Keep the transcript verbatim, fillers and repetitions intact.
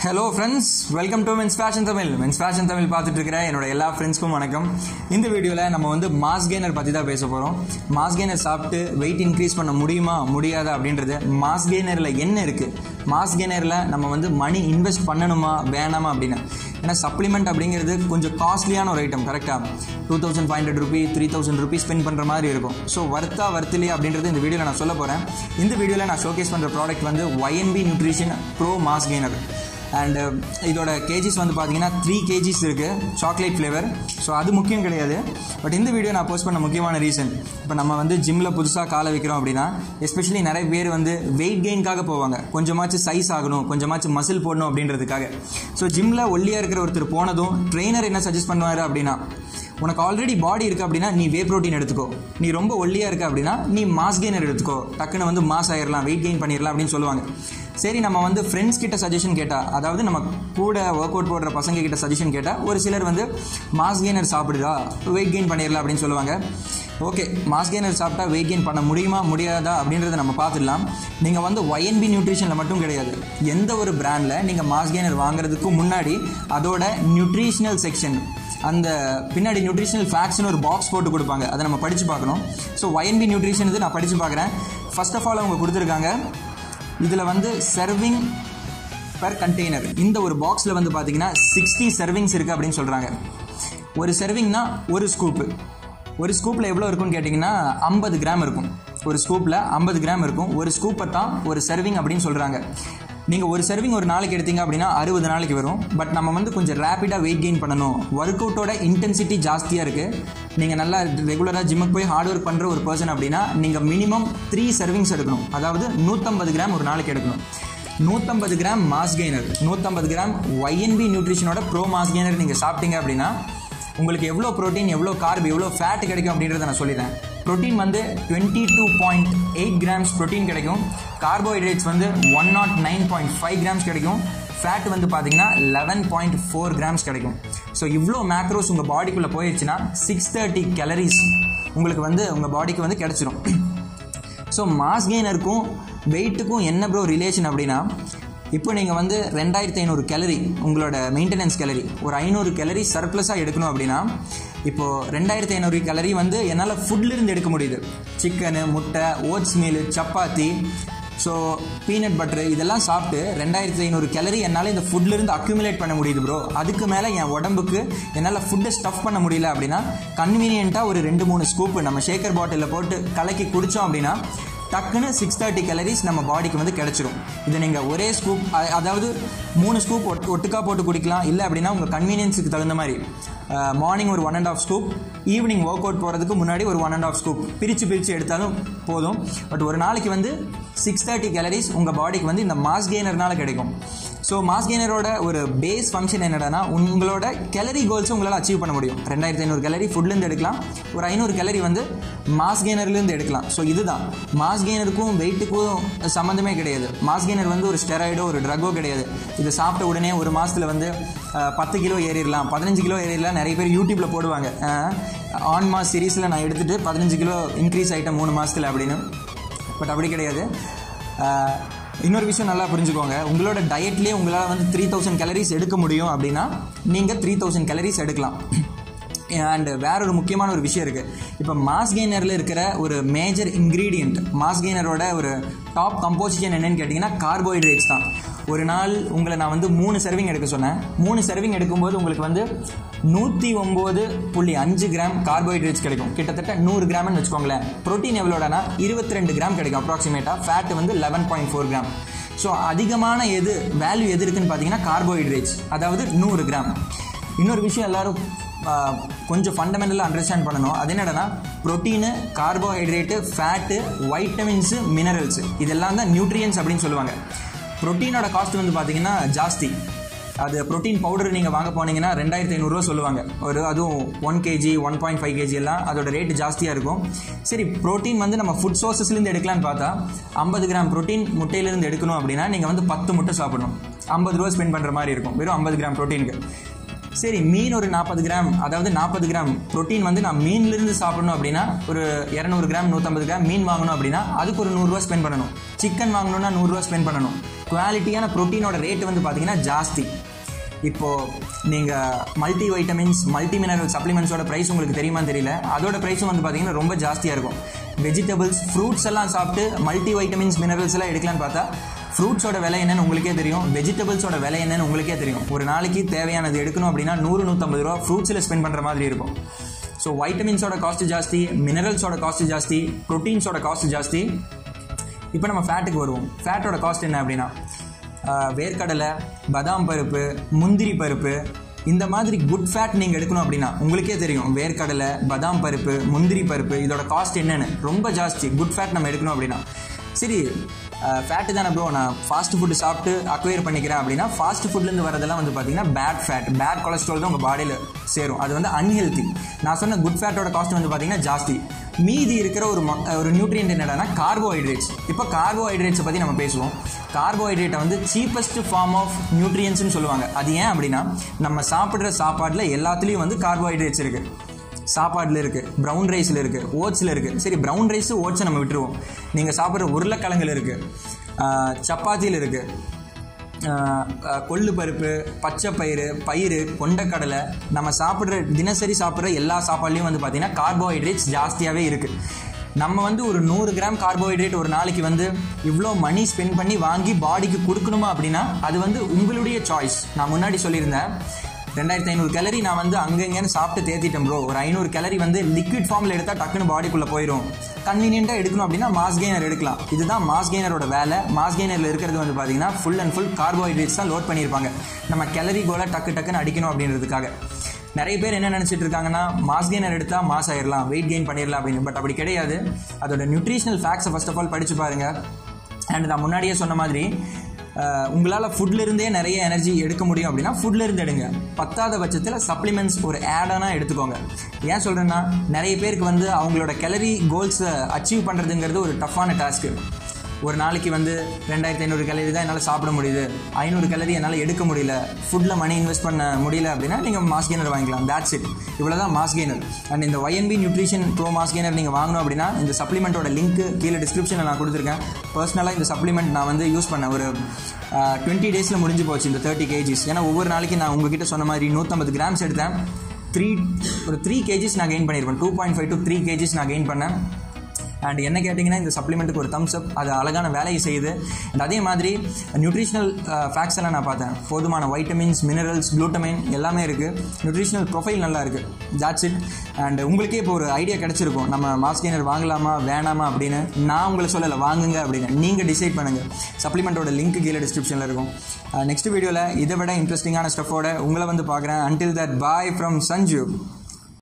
Hello friends, welcome to men's fashion Tamil. Men's fashion Tamil பார்த்துட்டு இருக்கிற என்னோட எல்லா ஃப்ரெண்ட்ஸ்க்கும் வணக்கம். இந்த வீடியோவில் நம்ம வந்து மாஸ் கெய்னர் பற்றி தான் பேச போகிறோம். மாஸ் கெய்னர் சாப்பிட்டு வெயிட் இன்க்ரீஸ் பண்ண முடியுமா முடியாதா அப்படின்றது, மாஸ் கெய்னரில் என்ன இருக்குது, மாஸ் கெய்னரில் நம்ம வந்து மணி இன்வெஸ்ட் பண்ணணுமா வேணாமா அப்படின்னு. ஏன்னா சப்ளிமெண்ட் அப்படிங்கிறது கொஞ்சம் காஸ்ட்லியான ஒரு ஐட்டம். கரெக்டாக two thousand five hundred rupee three thousand rupees spend பண்ணுற மாதிரி இருக்கும். ஸோ வர்த்தா வர்த்திலே அப்படின்றது இந்த வீடியோவில் நான் சொல்ல போகிறேன். இந்த வீடியோவில் நான் ஷோகேஸ் பண்ணுற ப்ராடக்ட் வந்து Y N P nutrition pro mass gainer. And இதோட கேஜிஸ் வந்து பார்த்தீங்கன்னா த்ரீ கேஜிஸ் இருக்குது, சாக்லேட் ஃப்ளேவர். ஸோ அது முக்கியம் கிடையாது. பட் இந்த வீடியோ நான் போஸ்ட் பண்ண முக்கியமான ரீசன், இப்போ நம்ம வந்து ஜிம்மில் புதுசாக காலை வைக்கிறோம் அப்படின்னா, எஸ்பெஷலி நிறைய பேர் வந்து வெயிட் கெயின்காக போவாங்க. கொஞ்சமாச்சும் சைஸ் ஆகணும், கொஞ்சமாச்சும் மசில் போடணும் அப்படின்றதுக்காக. ஸோ ஜிம்மில் ஒல்லியாக இருக்கிற ஒருத்தர் போனதும் ட்ரெயினர் என்ன சஜஸ்ட் பண்ணுவார் அப்படின்னா, உனக்கு ஆல்ரெடி பாடி இருக்குது அப்படின்னா நீ வே ப்ரோட்டீன் எடுத்துக்கோ, நீ ரொம்ப ஒல்லியாக இருக்க அப்படின்னா நீ மாஸ் கெய்னர் எடுத்துக்கோ, டக்குன்னு வந்து மாஸ் ஆயிடலாம், வெயிட் கெயின் பண்ணிடலாம் அப்படின்னு சொல்லுவாங்க. சரி, நம்ம வந்து ஃப்ரெண்ட்ஸ் கிட்ட சஜஷன் கேட்டால், அதாவது நம்ம கூட ஒர்க் அவுட் போடுற பசங்க கிட்ட சஜஷன் கேட்டால், ஒரு சிலர் வந்து மாஸ் கெய்னர் சாப்பிடுதா வெயிட் கெயின் பண்ணிடலாம் அப்படின்னு சொல்லுவாங்க. ஓகே, மாஸ் கெய்னர் சாப்பிட்டா வெயிட் கெயின் பண்ண முடியுமா முடியாதா அப்படின்றத நம்ம பார்த்துடலாம். நீங்கள் வந்து ஒய் என் பி நியூட்ரிஷனில் மட்டும் கிடையாது, எந்த ஒரு பிராண்டில் நீங்கள் மாஸ் கெய்னர் வாங்குறதுக்கு முன்னாடி அதோட நியூட்ரிஷனல் செக்ஷன், அந்த பின்னாடி நியூட்ரிஷனல் ஃபேக்ட்ஸ்னு ஒரு பாக்ஸ் போட்டு கொடுப்பாங்க, அதை நம்ம படித்து பார்க்கணும். So Y N P nutrition இது நான் படித்து பார்க்குறேன். ஃபர்ஸ்ட் ஆஃப் ஆல் அவங்க கொடுத்துருக்காங்க, இதில் வந்து சர்விங் பர் கண்டெய்னர், இந்த ஒரு பாக்ஸில் வந்து பார்த்தீங்கன்னா சிக்ஸ்டி சர்விங்ஸ் இருக்குது அப்படின்னு சொல்கிறாங்க. ஒரு சர்விங்னா ஒரு ஸ்கூப்பு, ஒரு ஸ்கூப்பில் எவ்வளோ இருக்குன்னு கேட்டிங்கன்னா ஐம்பது கிராம் இருக்கும். ஒரு ஸ்கூப்பில் ஐம்பது கிராம் இருக்கும். ஒரு ஸ்கூப்பை தான் ஒரு சர்விங் அப்படின்னு சொல்கிறாங்க. நீங்கள் ஒரு சர்விங் ஒரு நாளைக்கு எடுத்தீங்க அப்படின்னா அறுபது நாளைக்கு வரும். பட் நம்ம வந்து கொஞ்சம் ரேப்பிடாக வெயிட் கெயின் பண்ணணும், ஒர்க் அவுட்டோட இன்டென்சிட்டி ஜாஸ்தியாக இருக்குது, நீங்கள் நல்லா ரெகுலராக ஜிம்முக்கு போய் ஹார்ட் ஒர்க் பண்ணுற ஒரு பர்சன் அப்படின்னா நீங்கள் மினிமம் த்ரீ சர்விங்ஸ் எடுக்கணும். அதாவது நூற்றம்பது கிராம் ஒரு நாளைக்கு எடுக்கணும். நூற்றம்பது கிராம் மாஸ் கெய்னர், நூற்றம்பது கிராம் ஒய் என் பி நியூட்ரிஷனோட ப்ரோ மாஸ் கெய்னர் நீங்கள் சாப்பிட்டீங்க அப்படின்னா உங்களுக்கு எவ்வளோ ப்ரோட்டீன், எவ்வளோ கார்பு, எவ்வளோ ஃபேட் கிடைக்கும் அப்படின்றத நான் சொல்லிடுறேன். ப்ரோட்டீன் வந்து twenty two point eight grams protein கிடைக்கும். கார்போஹைட்ரேட்ஸ் வந்து one not nine point five grams கிடைக்கும். ஃபேட் வந்து பார்த்தீங்கன்னா லெவன் பாயிண்ட் ஃபோர் கிராம்ஸ் கிடைக்கும். ஸோ இவ்வளோ மேக்ரோஸ் உங்கள் பாடிக்குள்ளே போயிடுச்சுன்னா சிக்ஸ் தேர்ட்டி கேலரிஸ் உங்களுக்கு வந்து உங்கள் பாடிக்கு வந்து கிடச்சிரும். ஸோ மாஸ் கெய்னருக்கும் வெயிட்டுக்கும் என்ன ப்ரோ ரிலேஷன் அப்படின்னா, இப்போ நீங்கள் வந்து ரெண்டாயிரத்தி ஐநூறு கேலரி உங்களோட மெயின்டெனன்ஸ் கேலரி, ஒரு ஐநூறு கேலரி சர்ப்ளஸாக எடுக்கணும் அப்படின்னா, இப்போது ரெண்டாயிரத்தி ஐநூறு கேலரி வந்து என்னால் ஃபுட்லேருந்து எடுக்க முடியுது. சிக்கனு, முட்டை, oats meal, chapati, so peanut butter, இதெல்லாம் சாப்பிட்டு ரெண்டாயிரத்தி ஐநூறு கேலரி என்னால் இந்த ஃபுட்லேருந்து அக்யூமுலேட் பண்ண முடியுது ப்ரோ. அதுக்கு மேலே என் உடம்புக்கு என்னால் ஃபுட்டை ஸ்டஃப் பண்ண முடியல அப்படின்னா, கன்வீனியண்ட்டாக ஒரு ரெண்டு மூணு ஸ்கூப்பு நம்ம ஷேக்கர் பாட்டிலில் போட்டு கலக்கி குடித்தோம் அப்படின்னா டக்குன்னு சிக்ஸ் தேர்ட்டி கேலரிஸ் நம்ம பாடிக்கு வந்து கிடச்சிரும். இதை நீங்கள் ஒரே ஸ்கூப், அதாவது மூணு ஸ்கூப் ஒட் ஒட்டுக்கா போட்டு குடிக்கலாம். இல்லை அப்படின்னா உங்கள் கன்வீனியன்ஸுக்கு தகுந்த மாதிரி மார்னிங் ஒரு one and half scoop, evening work out போகிறதுக்கு முன்னாடி ஒரு ஒன் அண்ட் ஆஃப் ஸ்கூப் பிரித்து பிரித்து எடுத்தாலும் போதும். பட் ஒரு நாளைக்கு வந்து சிக்ஸ் தேர்ட்டி கேலரிஸ் உங்கள் பாடிக்கு வந்து இந்த மாஸ் கெய்னர்னால கிடைக்கும். ஸோ மாஸ் கெய்னரோட ஒரு பேஸ் ஃபங்க்ஷன் என்னடானா, உங்களோட கேலரி கோல்ஸை உங்களால் அச்சீவ் பண்ண முடியும். ரெண்டாயிரத்தி ஐநூறு கேலரி ஃபுட்லேருந்து எடுக்கலாம், ஒரு ஐநூறு கேலரி வந்து மாஸ் கெய்னர்லேருந்து எடுக்கலாம். ஸோ இதுதான் மாஸ் கெய்னருக்கும் வெயிட்டுக்கும் சம்மந்தமே கிடையாது. மாஸ் கெய்னர் வந்து ஒரு ஸ்டெராய்டோ ஒரு ட்ரக்கோ கிடையாது. இதை சாப்பிட்ட உடனே ஒரு மாதத்தில் வந்து பத்து கிலோ ஏறிடலாம், பதினஞ்சு கிலோ ஏறிடலாம். நிறைய பேர் யூடியூப்பில் போடுவாங்க, ஆன் மாஸ் சீரீஸில் நான் எடுத்துகிட்டு பதினஞ்சு கிலோ இன்க்ரீஸ் ஆகிட்டேன் மூணு மாதத்தில் அப்படின்னு. பட் அப்படி கிடையாது. இன்னொரு விஷயம் நல்லா புரிஞ்சுக்கோங்க, உங்களோட டயட்லேயே உங்களால் வந்து த்ரீ தௌசண்ட் கேலரிஸ் எடுக்க முடியும் அப்படின்னா நீங்கள் த்ரீ தௌசண்ட் கேலரிஸ் எடுக்கலாம். அண்ட் வேற ஒரு முக்கியமான ஒரு விஷயம் இருக்குது. இப்போ மாஸ் கெய்னரில் இருக்கிற ஒரு மேஜர் இன்க்ரீடியண்ட், மாஸ் கெய்னரோட ஒரு டாப் கம்போசிஷன் என்னன்னு கேட்டிங்கன்னா கார்போஹைட்ரேட்ஸ் தான். ஒரு நாள் உங்களை நான் வந்து மூணு சர்விங் எடுக்க சொன்னேன். மூணு சர்விங் எடுக்கும்போது உங்களுக்கு வந்து நூற்றி ஒம்பது புள்ளி அஞ்சு கிராம் கார்போஹைட்ரேட்ஸ் கிடைக்கும். கிட்டத்தட்ட நூறு கிராம்னு வச்சுக்கோங்களேன். ப்ரோட்டீன் எவ்வளோடனா இருபத்தி ரெண்டு கிராம் கிடைக்கும் அப்ராக்சிமேட்டாக. ஃபேட் வந்து eleven point four gram. So அதிகமான எது வேல்யூ எது இருக்குன்னு பார்த்தீங்கன்னா கார்போஹைட்ரேட்ஸ், அதாவது நூறு கிராம். இன்னொரு விஷயம் எல்லாரும் கொஞ்சம் ஃபண்டமெண்டலாக அண்டர்ஸ்டாண்ட் பண்ணணும். அது என்னடனா, protein, carbohydrate, fat, vitamins, minerals, இதெல்லாம் தான் நியூட்ரியன்ஸ் அப்படின்னு சொல்லுவாங்க. ப்ரோட்டீனோட காஸ்ட் வந்து பார்த்தீங்கன்னா ஜாஸ்தி. அது ப்ரோட்டீன் பவுடர் நீங்கள் வாங்க போனீங்கன்னா ரெண்டாயிரத்தி ஐநூறுரூவா சொல்லுவாங்க. ஒரு அதுவும் one kg one point five kg எல்லாம் அதோட ரேட்டு ஜாஸ்தியாக இருக்கும். சரி, ப்ரோட்டீன் வந்து நம்ம ஃபுட் சோர்ஸஸ்லேருந்து எடுக்கலான்னு பார்த்தா ஐம்பது கிராம் ப்ரோட்டீன் முட்டையிலேருந்து எடுக்கணும் அப்படின்னா நீங்கள் வந்து பத்து முட்டை சாப்பிடணும், ஐம்பது ரூபா ஸ்பெண்ட் பண்ணுற மாதிரி இருக்கும் வெறும் ஐம்பது கிராம் ப்ரோட்டீனுக்கு. சரி, மீன் ஒரு நாற்பது கிராம், அதாவது நாற்பது கிராம் ப்ரோட்டீன் வந்து நான் மீன்லேருந்து சாப்பிடணும் அப்படின்னா ஒரு இரநூறு கிராம் நூற்றம்பது கிராம் மீன் வாங்கணும் அப்படின்னா அதுக்கு ஒரு நூறுரூவா ஸ்பெண்ட் பண்ணணும். சிக்கன் வாங்கணும்னா நூறுரூவா ஸ்பெண்ட் பண்ணணும். குவாலிட்டியான ப்ரோட்டீனோட ரேட்டு வந்து பார்த்தீங்கன்னா ஜாஸ்தி. இப்போது நீங்கள் மல்டி வைட்டமின்ஸ் மல்டி மினரல் சப்ளிமெண்ட்ஸோட ப்ரைஸ் உங்களுக்கு தெரியுமான்னு தெரியல, அதோட ப்ரைஸும் வந்து பார்த்தீங்கன்னா ரொம்ப ஜாஸ்தியாக இருக்கும். வெஜிடபிள்ஸ் ஃப்ரூட்ஸ் எல்லாம் சாப்பிட்டு மல்டி வைட்டமின்ஸ் மினரல்ஸ் எல்லாம் எடுக்கலான்னு பார்த்தா ஃப்ரூட்ஸோட விலை என்னன்னு உங்களுக்கே தெரியும், வெஜிடபிள்ஸோட விலை என்னன்னு உங்களுக்கே தெரியும். ஒரு நாளைக்கு தேவையானது எடுக்கணும் அப்படின்னா நூறு நூற்றம்பது ரூபா ஃப்ரூட்ஸில் ஸ்பெண்ட் பண்ணுற மாதிரி இருக்கும். ஸோ வைட்டமின்ஸோட காஸ்ட் ஜாஸ்தி, மினரல்ஸோட காஸ்ட் ஜாஸ்தி, ப்ரோட்டீன்ஸோட காஸ்ட் ஜாஸ்தி. இப்போ நம்ம ஃபேட்டுக்கு வருவோம். ஃபேட்டோட காஸ்ட் என்ன அப்படின்னா வேர்க்கடலை, பாதாம் பருப்பு, முந்திரி பருப்பு, இந்த மாதிரி குட் ஃபேட் நீங்கள் எடுக்கணும் அப்படின்னா உங்களுக்கே தெரியும் வேர்க்கடலை, பாதாம் பருப்பு, முந்திரி பருப்பு இதோட காஸ்ட் என்னென்னு ரொம்ப ஜாஸ்தி. குட் ஃபேட் நம்ம எடுக்கணும் அப்படின்னா சரி ஃபேட்டு தானே ப்ரோ, நான் ஃபாஸ்ட் ஃபுட்டு சாப்பிட்டு அக்வயர் பண்ணிக்கிறேன் அப்படின்னா ஃபாஸ்ட் ஃபுட்லேருந்து வரதெல்லாம் வந்து பார்த்தீங்கன்னா பேட் ஃபேட், பேட் கொலஸ்ட்ரால் தான் உங்கள் பாடியில் சேரும். அது வந்து அன்ஹெல்த்தி. நான் சொன்ன குட் ஃபேட்டோட காஸ்ட் வந்து பார்த்தீங்கன்னா ஜாஸ்தி. மீதி இருக்கிற ஒரு ஒரு நியூட்ரியன்ட் என்னடானா கார்போஹைட்ரேட்ஸ். இப்போ கார்போஹைட்ரேட்ஸை பற்றி நம்ம பேசுவோம். கார்போஹைட்ரேட்டை வந்து சீப்பஸ்ட் ஃபார்ம் ஆஃப் நியூட்ரியன்ஸ்னு சொல்லுவாங்க. அது ஏன் அப்படின்னா நம்ம சாப்பிட்ற சாப்பாட்டில் எல்லாத்துலேயும் வந்து கார்போஹைட்ரேட்ஸ் இருக்குது. சாப்பாட்டில் இருக்குது, ப்ரௌன் ரைஸில் இருக்குது, ஓட்ஸில் இருக்குது. சரி ப்ரௌன் ரைஸு ஓட்ஸை நம்ம விட்டுருவோம். நீங்கள் சாப்பிட்ற உருளைக்கிழங்குல இருக்குது, சப்பாத்தியில் இருக்குது, கொள்ளு பருப்பு, பச்சை பயிறு, பயிறு, கொண்டக்கடலை, நம்ம சாப்பிட்ற தினசரி சாப்பிட்ற எல்லா சாப்பாட்லேயும் வந்து பார்த்திங்கன்னா கார்போஹைட்ரேட்ஸ் ஜாஸ்தியாகவே இருக்குது. நம்ம வந்து ஒரு நூறு கிராம் கார்போஹைட்ரேட் ஒரு நாளைக்கு வந்து இவ்வளோ மணி ஸ்பெண்ட் பண்ணி வாங்கி பாடிக்கு கொடுக்கணுமா அப்படின்னா அது வந்து உங்களுடைய சாய்ஸ். நான் முன்னாடி சொல்லியிருந்தேன் ரெண்டாயிரத்தி ஐநூறு கேலரி நான் வந்து அங்கங்கன்னு சாப்பிட்டு தேத்திட்டேன் ப்ரோ. ஒரு ஐநூறு கேலரி வந்து லிக்விட் ஃபார்மில் எடுத்தால் டக்குன்னு பாடிக்குள்ளே போயிடும். கன்வீனியண்ட்டாக எடுக்கணும் அப்படின்னா மாஸ் கெய்னர் எடுக்கலாம். இதுதான் மாஸ் கெய்னரோட வேலை. மாஸ் கெய்னரில் இருக்கிறது வந்து பார்த்தீங்கன்னா ஃபுல் அண்ட் ஃபுல் கார்போஹைட்ரேட்ஸ் தான் லோட் பண்ணியிருப்பாங்க. நம்ம கேலரி கோலை டக்கு டக்குன்னு அடிக்கணும் அப்படின்றதுக்காக. நிறைய பேர் என்ன நினச்சிட்டு இருக்காங்கன்னா மாஸ் கெய்னர் எடுத்தால் மாஸ் ஆயிடலாம், வெயிட் கெயின் பண்ணிடலாம் அப்படின்னு. பட் அப்படி கிடையாது. அதோட நியூட்ரிஷனல் ஃபேக்ட்ஸை ஃபர்ஸ்ட் ஆஃப் ஆல் படித்து பாருங்கள். அண்ட் நான் முன்னாடியே சொன்ன மாதிரி உங்களால் ஃபுட்லேருந்தே நிறைய எனர்ஜி எடுக்க முடியும் அப்படின்னா ஃபுட்லேருந்து எடுங்க. பத்தாத பட்சத்தில் சப்ளிமெண்ட்ஸ் ஒரு ஆடானாக எடுத்துக்கோங்க. ஏன் சொல்கிறேன்னா நிறைய பேருக்கு வந்து அவங்களோட கேலரி கோல்ஸை அச்சீவ் பண்ணுறதுங்கிறது ஒரு டஃப்பான டாஸ்க்கு. ஒரு நாளைக்கு வந்து ரெண்டாயிரத்தி ஐநூறு கேலரி தான் என்னால் சாப்பிட முடியுது, ஐநூறு கேலரி என்னால் எடுக்க முடியல, ஃபுட்டில் மணி இன்வெஸ்ட் பண்ண முடியல அப்படின்னா நீங்கள் மாஸ் கெய்னர் வாங்கிக்கலாம். That's it. இவ்வளோ தான் மாஸ் கெய்னர். அண்ட் இந்த Y N P nutrition pro mass gainer நீங்கள் வாங்கணும் அப்படின்னா இந்த சப்ளிமெண்ட்டோட லிங்க் கீழே டிஸ்கிரிப்ஷனில் நான் கொடுத்துருக்கேன். பர்சனலாக இந்த சப்ளிமெண்ட் நான் வந்து யூஸ் பண்ணேன். ஒரு டுவெண்ட்டி டேஸில் முடிஞ்சு போச்சு இந்த தேர்ட்டி கேஜிஸ். ஏன்னா ஒவ்வொரு நாளைக்கு நான் உங்ககிட்ட சொன்ன மாதிரி நூற்றம்பது கிராம்ஸ் எடுத்தேன். த்ரீ ஒரு த்ரீ கேஜிஸ் நான் கெயின் பண்ணியிருப்பேன். Two point five to three kgs நான் கெயின் பண்ணேன். அண்ட் என்ன கேட்டிங்கன்னா இந்த சப்ளிமெண்ட்டுக்கு ஒரு தம்ஸ் அப். அது அழகான வேலையை செய்யுது. அண்ட் அதே மாதிரி நியூட்ரிஷனல் ஃபேக்ட்ஸ் எல்லாம் நான் பார்த்தேன். போதுமான வைட்டமின்ஸ், மினரல்ஸ், குளூட்டமைன் எல்லாமே இருக்குது. நியூட்ரிஷனல் ப்ரொஃபைல் நல்லா இருக்குது. Thoughts it. அண்ட் உங்களுக்கே இப்போ ஒரு ஐடியா கிடச்சிருக்கும் நம்ம மாஸ் கெய்னர் வாங்கலாமா வேணாமா அப்படின்னு. நான் உங்களை சொல்லலை வாங்குங்க அப்படின்னு, நீங்கள் டிசைட் பண்ணுங்கள். சப்ளிமெண்ட்டோட லிங்க் கீழே டிஸ்கிரிப்ஷனில் இருக்கும். நெக்ஸ்ட் வீடியோவில் இதை விட இன்ட்ரெஸ்டிங்கான ஸ்டஃபோட உங்களை வந்து பார்க்குறேன். Until that bye from Sanju.